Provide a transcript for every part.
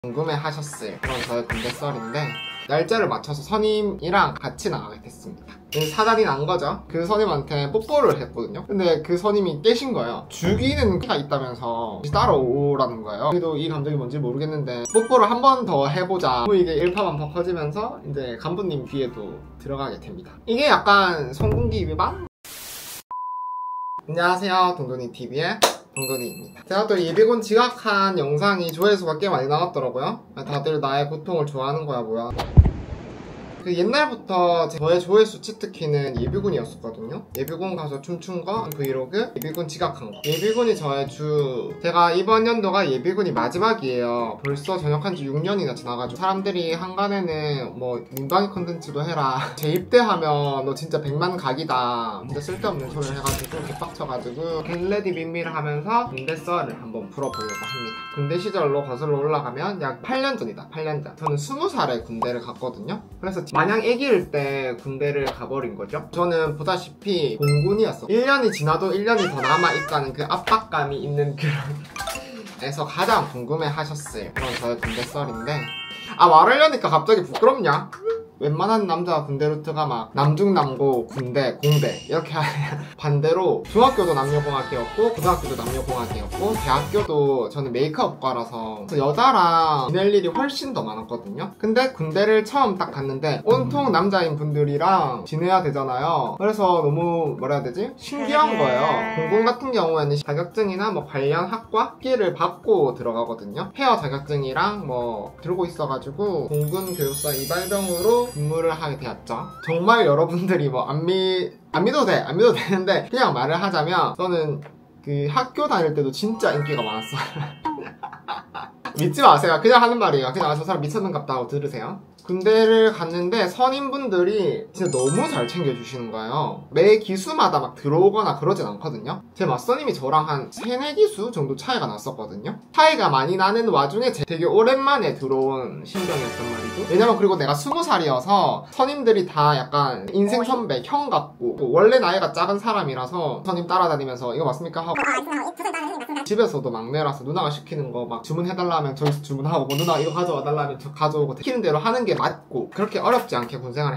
궁금해 하셨을 그런 저의 군대 썰인데, 날짜를 맞춰서 선임이랑 같이 나가게 됐습니다. 사달이 난 거죠. 그 선임한테 뽀뽀를 했거든요. 근데 그 선임이 깨신 거예요. 죽이는 키가 있다면서 따라오라는 거예요. 그래도 이 감정이 뭔지 모르겠는데 뽀뽀를 한 번 더 해보자. 이게 일파만파 커지면서 이제 간부님 귀에도 들어가게 됩니다. 이게 약간 성공기 위반? 안녕하세요, 동돈이TV의 동돈이입니다. 제가 또 예비군 지각한 영상이 조회수가 꽤 많이 나왔더라고요. 다들 나의 고통을 좋아하는 거야 뭐야. 그 옛날부터 저의 조회수 치트키는 예비군이었었거든요. 예비군 가서 춤춘 거 브이로그, 예비군 지각한 거. 예비군이 저의 제가 이번 연도가 예비군이 마지막이에요. 벌써 전역한 지 6년이나 지나가지고 사람들이 한간에는 뭐 민방위 컨텐츠도 해라, 재입대하면 너 진짜 100만 각이다, 진짜 쓸데없는 소리를 해가지고 개빡쳐가지고 겟레디 빈미를 하면서 군대 썰을 한번 풀어보려고 합니다. 군대 시절로 거슬러 올라가면 약 8년 전이다. 8년 전. 저는 20살에 군대를 갔거든요. 그래서 마냥 애기일 때 군대를 가버린 거죠. 저는 보다시피 공군이었어. 1년이 지나도 1년이 더 남아있다는 그 압박감이 있는 그런 에서 가장 궁금해 하셨을 그런 저의 군대 썰인데, 말하려니까 갑자기 부끄럽냐? 웬만한 남자 군대 루트가 막 남중남고 군대 공대 이렇게 하면 반대로 중학교도 남녀공학이었고 고등학교도 남녀공학이었고 대학교도 저는 메이크업과라서 여자랑 지낼 일이 훨씬 더 많았거든요. 근데 군대를 처음 딱 갔는데 온통 남자인 분들이랑 지내야 되잖아요. 그래서 너무 뭐라 해야 되지? 신기한 거예요. 공군 같은 경우에는 자격증이나 뭐 관련 학과를 받고 들어가거든요. 페어 자격증이랑 뭐 들고 있어가지고 공군 교육사 이발병으로 근무를 하게 되었죠. 정말 여러분들이 뭐 안 믿어도 되는데 그냥 말을 하자면 저는 그 학교 다닐 때도 진짜 인기가 많았어요. 믿지 마세요. 그냥 하는 말이에요. 그냥 저 사람 미쳤는갑다 하고 들으세요. 군대를 갔는데 선임분들이 진짜 너무 잘 챙겨주시는 거예요. 매 기수마다 막 들어오거나 그러진 않거든요. 제 맞선임이 저랑 한 3, 4기수 정도 차이가 났었거든요. 차이가 많이 나는 와중에 되게 오랜만에 들어온 신병이었단 말이죠. 왜냐면 그리고 내가 20살이어서 선임들이 다 약간 인생 선배, 형 같고 원래 나이가 작은 사람이라서 선임 따라다니면서 이거 맞습니까? 하고 집에서도 막내라서 누나가 시키는 거 막 주문해달라 하면 저기서 주문하고 뭐 누나 이거 가져와달라 하면 저 가져오고 시키는 대로 하는 게 맞고 그렇게 어렵지 않게 군생활을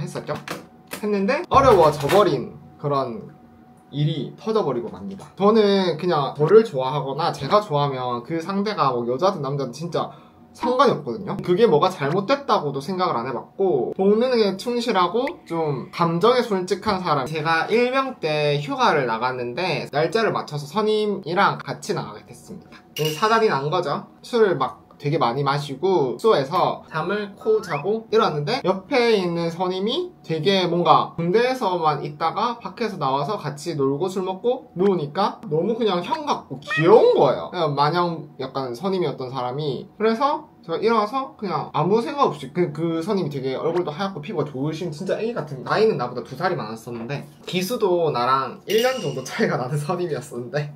했는데 어려워져버린 그런 일이 터져버리고 맙니다. 저는 그냥 저를 좋아하거나 제가 좋아하면 그 상대가 뭐 여자든 남자든 진짜 상관이 없거든요. 그게 뭐가 잘못됐다고도 생각을 안 해봤고 본능에 충실하고 좀 감정에 솔직한 사람. 제가 일병 때 휴가를 나갔는데 날짜를 맞춰서 선임이랑 같이 나가게 됐습니다. 사달이 난 거죠. 술을 막 되게 많이 마시고 숙소에서 잠을 코 자고 일어났는데 옆에 있는 선임이 되게 뭔가 군대에서만 있다가 밖에서 나와서 같이 놀고 술 먹고 누우니까 너무 그냥 형 같고 귀여운 거예요. 그냥 마냥 약간 선임이었던 사람이. 그래서 제가 일어나서 그냥 아무 생각 없이 그 선임이 되게 얼굴도 하얗고 피부가 좋으신 진짜 애기 같은, 나이는 나보다 2살이 많았었는데 기수도 나랑 1년 정도 차이가 나는 선임이었었는데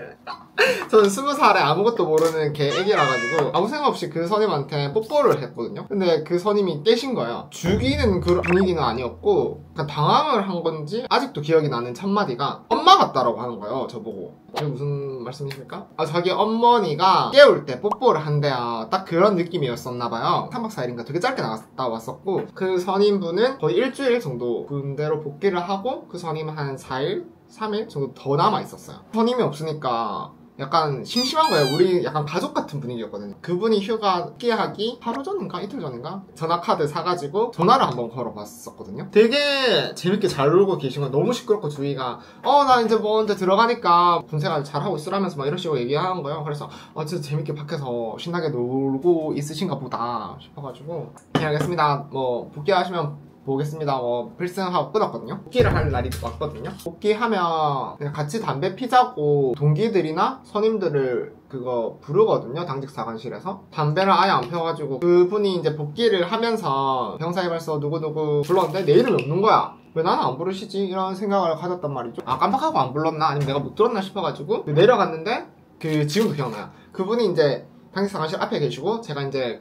저는 20살에 아무것도 모르는 개 애기라가지고 아무 생각 없이 그 선임한테 뽀뽀를 했거든요. 근데 그 선임이 깨신 거예요. 죽이는 그 분위기는 아니었고 그냥 당황을 한 건지 아직도 기억이 나는 첫마디가 엄마 같다라고 하는 거예요. 저보고. 이게 무슨 말씀이십니까? 자기 어머니가 깨울 때 뽀뽀를 한대요. 딱 그런 느낌이었었나봐요. 3박 4일인가 되게 짧게 나갔다 왔었고 그 선임분은 거의 일주일 정도 군대로 복귀를 하고 그 선임은 한 4일? 3일 정도 더 남아있었어요. 선임이 없으니까 약간 심심한 거예요. 우리 약간 가족 같은 분위기였거든요. 그분이 휴가 복귀하기 하루 전인가 이틀 전인가 전화카드 사가지고 전화를 한번 걸어봤었거든요. 되게 재밌게 잘 놀고 계신 거예요. 너무 시끄럽고 주위가 나 이제 뭐 언제 들어가니까 군생활 잘하고 있으라면서 막 이런 식으로 얘기하는 거예요. 그래서 진짜 재밌게 밖에서 신나게 놀고 있으신가 보다 싶어가지고 네, 알겠습니다. 뭐 복귀하시면 보겠습니다. 필승하고 끊었거든요. 복귀를 할 날이 왔거든요. 복귀하면 그냥 같이 담배 피자고 동기들이나 선임들을 그거 부르거든요. 당직 사관실에서. 담배를 아예 안 펴가지고 그분이 이제 복귀를 하면서 병사이발소 누구누구 불렀는데 내 이름이 없는 거야. 왜 나는 안 부르시지? 이런 생각을 가졌단 말이죠. 깜빡하고 안 불렀나? 아니면 내가 못 들었나 싶어가지고 내려갔는데 지금도 기억나요. 그분이 이제 당직 사관실 앞에 계시고 제가 이제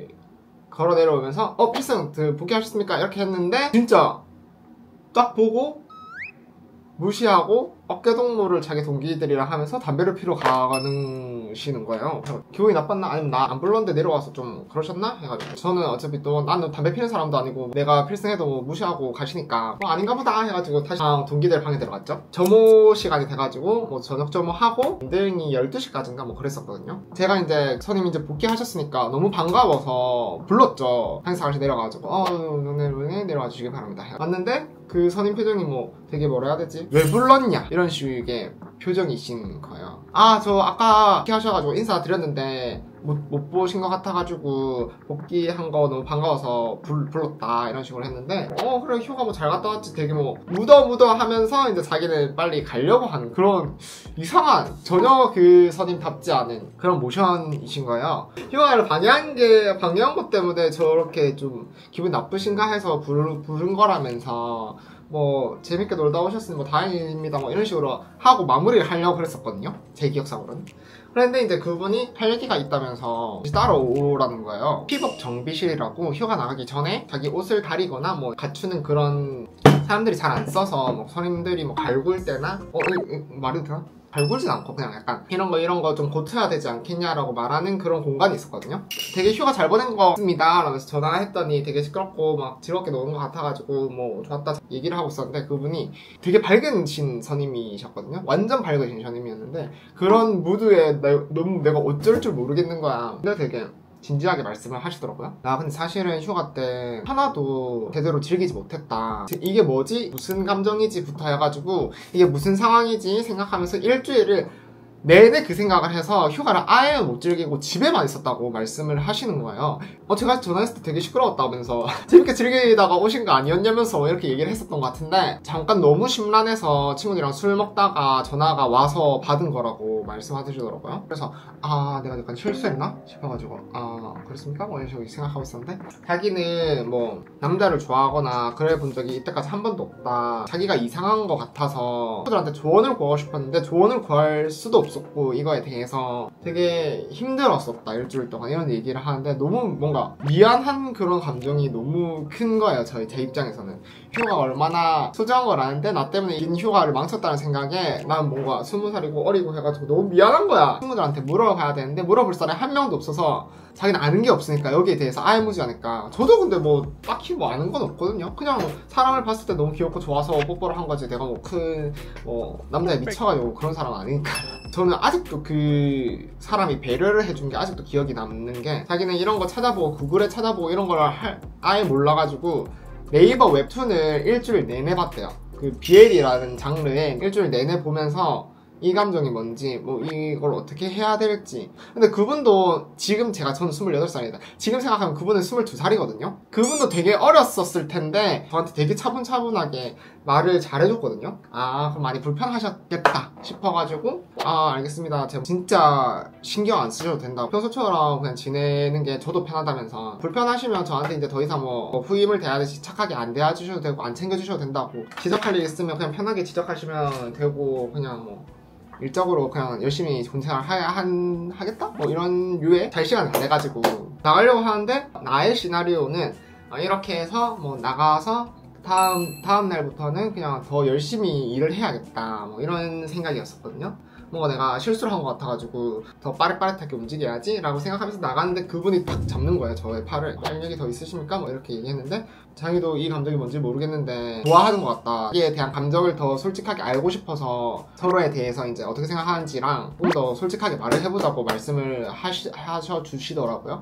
걸어 내려오면서 필승 복귀하셨습니까? 이렇게 했는데 진짜 딱 보고 무시하고 어깨동무를 자기 동기들이랑 하면서 담배를 피러 가시는 거예요. 기분이 나빴나? 아니면 나 안 불렀는데 내려와서 좀 그러셨나? 해가지고 저는 어차피 또 나는 담배 피는 사람도 아니고 내가 필승해도 무시하고 가시니까 뭐 아닌가 보다 해가지고 다시 동기들 방에 들어갔죠. 점호 시간이 돼가지고 뭐 저녁 점호하고 엔딩이 12시까지인가 뭐 그랬었거든요. 제가 이제 선임이 이제 복귀하셨으니까 너무 반가워서 불렀죠. 행사실 내려가가지고 오늘 내려와 주시기 바랍니다. 왔는데 그 선임 표정이 뭐 되게 뭐라 해야 되지? 왜 불렀냐? 이런 식의 표정이신 거예요. 저 아까 복귀하셔가지고 인사드렸는데 못 보신 것 같아가지고 복귀한 거 너무 반가워서 불렀다 이런 식으로 했는데 그래 휴가 뭐 잘 갔다 왔지 되게 뭐 묻어 하면서 이제 자기는 빨리 가려고 하는 그런 이상한 전혀 그 선임답지 않은 그런 모션이신 거예요. 휴가를 방해한 것 때문에 저렇게 좀 기분 나쁘신가 해서 부른 거라면서 뭐 재밌게 놀다 오셨으니 뭐 다행입니다 뭐 이런 식으로 하고 마무리를 하려고 그랬었거든요. 제 기억상으로는. 그런데 이제 그분이 할 얘기가 있다면서 따라오라는 거예요. 피복 정비실이라고 휴가 나가기 전에 자기 옷을 가리거나 뭐 갖추는 그런 사람들이 잘 안 써서 뭐 선임들이 뭐 갈굴 때나 말이 되나? 갈굴진 않고 그냥 약간 이런 거 좀 고쳐야 되지 않겠냐라고 말하는 그런 공간이 있었거든요. 되게 휴가 잘 보낸 것 같습니다 라면서 전화했더니 되게 시끄럽고 막 즐겁게 노는 것 같아가지고 뭐 좋았다 얘기를 하고 있었는데 그분이 되게 밝으신 선임이셨거든요. 완전 밝으신 선임이었는데 그런 무드에 너무 내가 어쩔 줄 모르겠는 거야. 근데 되게 진지하게 말씀을 하시더라고요. 나 근데 사실은 휴가 때 하나도 제대로 즐기지 못했다. 이게 뭐지? 무슨 감정이지?부터 해가지고 이게 무슨 상황이지? 생각하면서 일주일을 내내 그 생각을 해서 휴가를 아예 못 즐기고 집에만 있었다고 말씀을 하시는 거예요. 제가 전화했을 때 되게 시끄러웠다면서 재밌게 즐기다가 오신 거 아니었냐면서 이렇게 얘기를 했었던 것 같은데 잠깐 너무 심란해서 친구들이랑 술 먹다가 전화가 와서 받은 거라고 말씀하시더라고요. 그래서 내가 약간 실수했나? 싶어가지고 그렇습니까? 뭐 이런 식으로 생각하고 있었는데 자기는 뭐 남자를 좋아하거나 그래 본 적이 이때까지 한 번도 없다. 자기가 이상한 것 같아서 친구들한테 조언을 구하고 싶었는데 조언을 구할 수도 없었고 이거에 대해서 되게 힘들었었다 일주일 동안 이런 얘기를 하는데 너무 뭔가 미안한 그런 감정이 너무 큰 거예요. 제 입장에서는 휴가가 얼마나 소중한 걸 아는데 나 때문에 긴 휴가를 망쳤다는 생각에 난 뭔가 20살이고 어리고 해가지고 너무 미안한 거야. 친구들한테 물어봐야 되는데 물어볼 사람이 한 명도 없어서 자기는 아는 게 없으니까 여기에 대해서 아예 무지하니까 저도 근데 뭐 딱히 뭐 아는 건 없거든요. 그냥 사람을 봤을 때 너무 귀엽고 좋아서 뽀뽀를 한 거지 내가 뭐 큰 남자에 미쳐가지고 그런 사람은 아니니까. 저는 아직도 그 사람이 배려를 해준 게 아직도 기억이 남는 게 자기는 이런 거 찾아보고 구글에 찾아보고 이런 걸 아예 몰라가지고 네이버 웹툰을 일주일 내내 봤대요. 그 BL이라는 장르에 일주일 내내 보면서 이 감정이 뭔지 뭐 이걸 어떻게 해야 될지. 근데 그분도 지금 저는 28살이다 지금 생각하면 그분은 22살이거든요 그분도 되게 어렸었을 텐데 저한테 되게 차분차분하게 말을 잘해줬거든요. 그럼 많이 불편하셨겠다 싶어가지고 알겠습니다. 제가 진짜 신경 안 쓰셔도 된다. 평소처럼 그냥 지내는 게 저도 편하다면서 불편하시면 저한테 이제 더 이상 뭐 후임을 대하듯이 착하게 안 대해주셔도 되고 안 챙겨주셔도 된다고. 지적할 일 있으면 그냥 편하게 지적하시면 되고 그냥 뭐 일적으로 그냥 열심히 본생활 하겠다? 뭐 이런 류의 잘 시간을 안 내가지고 나가려고 하는데 나의 시나리오는 이렇게 해서 뭐 나가서 다음 날부터는 그냥 더 열심히 일을 해야겠다 뭐 이런 생각이었었거든요. 뭔가 내가 실수를 한 것 같아가지고 더 빠릿빠릿하게 움직여야지 라고 생각하면서 나갔는데 그분이 딱 잡는 거예요. 저의 팔을. 활력이 더 있으십니까? 뭐 이렇게 얘기했는데 자기도 이 감정이 뭔지 모르겠는데 좋아하는 것 같다. 이에 대한 감정을 더 솔직하게 알고 싶어서 서로에 대해서 이제 어떻게 생각하는지랑 좀 더 솔직하게 말을 해보자고 말씀을 하셔주시더라고요.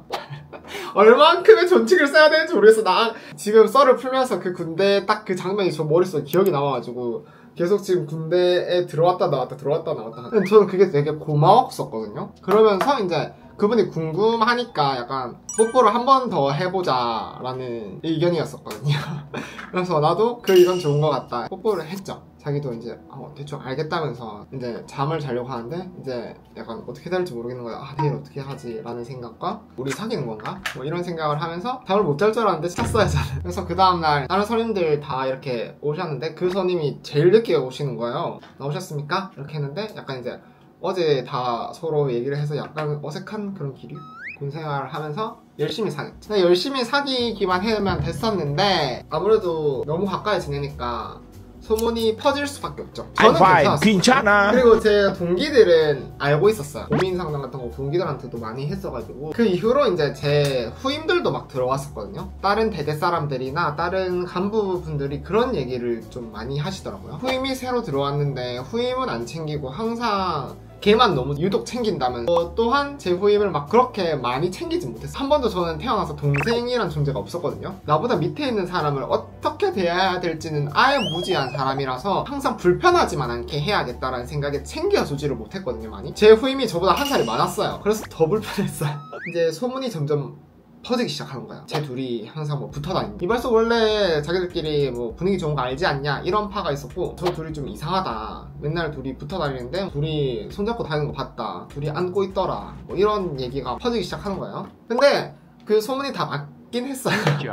얼만큼의 존칭을 써야 되는지 모르겠어. 나 지금 썰을 풀면서 그 군대 딱 그 장면이 저 머릿속에 기억이 나와가지고 계속 지금 군대에 들어왔다 나왔다 저는 그게 되게 고마웠었거든요. 그러면서 이제 그분이 궁금하니까 약간 뽀뽀를 한 번 더 해보자 라는 의견이었었거든요. 그래서 나도 그 의견 좋은 것 같다 뽀뽀를 했죠. 자기도 이제 대충 알겠다면서 이제 잠을 자려고 하는데 이제 약간 어떻게 해야 될지 모르겠는 거야. 내일 어떻게 하지? 라는 생각과 우리 사귀는 건가? 뭐 이런 생각을 하면서 잠을 못 잘 줄 알았는데 잤어요 저는. 그래서 그 다음날 다른 선임들 다 이렇게 오셨는데 그 선임이 제일 늦게 오시는 거예요. 나오셨습니까? 이렇게 했는데 약간 이제 어제 다 서로 얘기를 해서 약간 어색한 그런 기류? 군생활을 하면서 열심히 사귀었죠. 근데 열심히 사귀기만 하면 됐었는데 아무래도 너무 가까이 지내니까 소문이 퍼질 수밖에 없죠. 저는 괜찮았어요. 괜찮아. 그리고 제 동기들은 알고 있었어요. 고민 상담 같은 거 동기들한테도 많이 했어가지고 그 이후로 이제 제 후임들도 막 들어왔었거든요. 다른 대대 사람들이나 다른 간부분들이 그런 얘기를 좀 많이 하시더라고요. 후임이 새로 들어왔는데 후임은 안 챙기고 항상 걔만 너무 유독 챙긴다면 또한 제 후임을 막 그렇게 많이 챙기지 못했어요. 한 번도 저는 태어나서 동생이란 존재가 없었거든요. 나보다 밑에 있는 사람을 어떻게 대해야 될지는 아예 무지한 사람이라서 항상 불편하지만 않게 해야겠다라는 생각에 챙겨주지를 못했거든요. 많이 제 후임이 저보다 한 살이 많았어요. 그래서 더 불편했어요. 이제 소문이 점점 퍼지기 시작하는 거야. 제 둘이 항상 뭐 붙어 다니는. 이발소 원래 자기들끼리 뭐 분위기 좋은 거 알지 않냐 이런 파가 있었고, 저 둘이 좀 이상하다. 맨날 둘이 붙어 다니는데 둘이 손잡고 다니는 거 봤다. 둘이 안고 있더라. 뭐 이런 얘기가 퍼지기 시작하는 거예요. 근데 그 소문이 다 맞긴 했어요.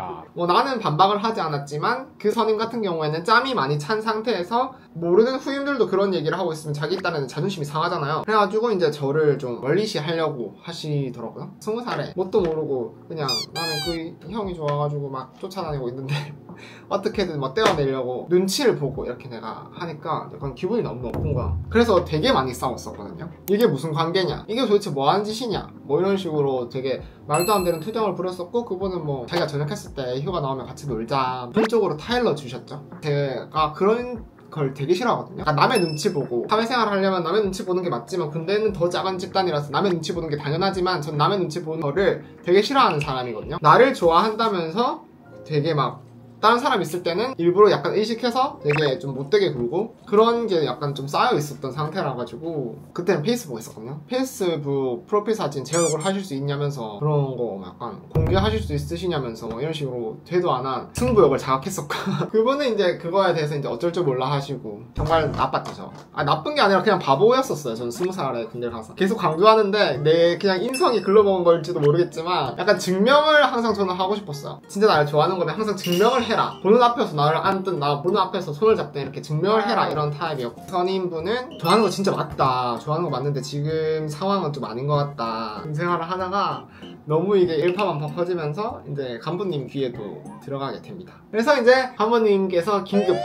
뭐 나는 반박을 하지 않았지만 그 선임 같은 경우에는 짬이 많이 찬 상태에서 모르는 후임들도 그런 얘기를 하고 있으면 자기 딴에는 자존심이 상하잖아요. 그래가지고 이제 저를 좀 멀리시 하려고 하시더라고요. 20살에 뭣도 모르고 그냥 나는 그 형이 좋아가지고 막 쫓아다니고 있는데 어떻게든 막 떼어내려고 눈치를 보고 이렇게 내가 하니까 약간 기분이 너무 나쁜 거야. 그래서 되게 많이 싸웠었거든요. 이게 무슨 관계냐, 이게 도대체 뭐 하는 짓이냐, 뭐 이런 식으로 되게 말도 안 되는 투정을 부렸었고, 그분은 뭐 자기가 전역했을 때 휴가 나오면 같이 놀자 한쪽으로 타일러 주셨죠. 제가 그런 걸 되게 싫어하거든요. 그러니까 남의 눈치 보고 사회생활 하려면 남의 눈치 보는 게 맞지만 군대는 더 작은 집단이라서 남의 눈치 보는 게 당연하지만 전 남의 눈치 보는 거를 되게 싫어하는 사람이거든요. 나를 좋아한다면서 되게 막 다른 사람 있을 때는 일부러 약간 의식해서 되게 좀 못되게 굴고 그런 게 약간 좀 쌓여 있었던 상태라 가지고 그때는 페이스북 했었거든요. 페이스북 프로필 사진 제 얼굴 하실 수 있냐면서 그런 거 약간 공개하실 수 있으시냐면서 뭐 이런 식으로 되도 안 한 승부욕을 자극했었고 그분은 이제 그거에 대해서 이제 어쩔 줄 몰라 하시고 정말 나빴죠. 아, 나쁜 게 아니라 그냥 바보였었어요. 저는 20살에 군대를 가서 계속 강조하는데 내 그냥 인성이 글러먹은 걸지도 모르겠지만 약간 증명을 항상 저는 하고 싶었어요. 진짜 나를 좋아하는 거면 항상 증명을 해라. 보는 앞에서 나를 안든 나 보는 앞에서 손을 잡든 이렇게 증명을 해라 이런 타입이었고, 선임분은 좋아하는 거 진짜 맞다, 좋아하는 거 맞는데 지금 상황은 좀 아닌 것 같다. 생활을 하다가 너무 이게 일파만파 퍼지면서 이제 간부님 귀에도 들어가게 됩니다. 그래서 이제 간부님께서 긴급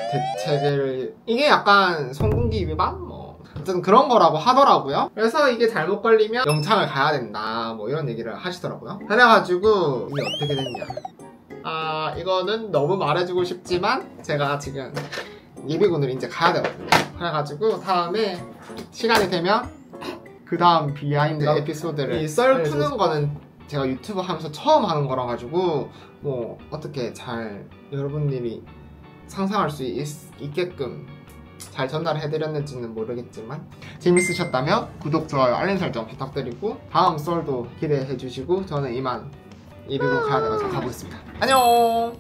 대책을, 이게 약간 성군기 위반 어쨌든 그런 거라고 하더라고요. 그래서 이게 잘못 걸리면 영창을 가야 된다 뭐 이런 얘기를 하시더라고요. 그래가지고 이게 어떻게 됐냐, 아, 이거는 너무 말해주고 싶지만 제가 지금 예비군을 이제 가야 되거든요. 그래가지고 다음에 시간이 되면 그 다음 비하인드 에피소드를, 이 썰 푸는 거는 제가 유튜브 하면서 처음 하는 거라 가지고 뭐 어떻게 잘 여러분들이 상상할 수 있게끔 잘 전달해드렸는지는 모르겠지만 재밌으셨다면 구독, 좋아요, 알림 설정 부탁드리고 다음 썰도 기대해주시고 저는 이만 예비군 가야 돼가지고 가보겠습니다. 안녕.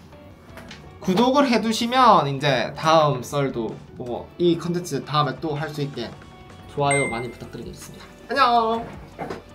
구독을 해두시면 이제 다음 썰도 뭐 이 컨텐츠 다음에 또 할 수 있게 좋아요 많이 부탁드리겠습니다. 안녕.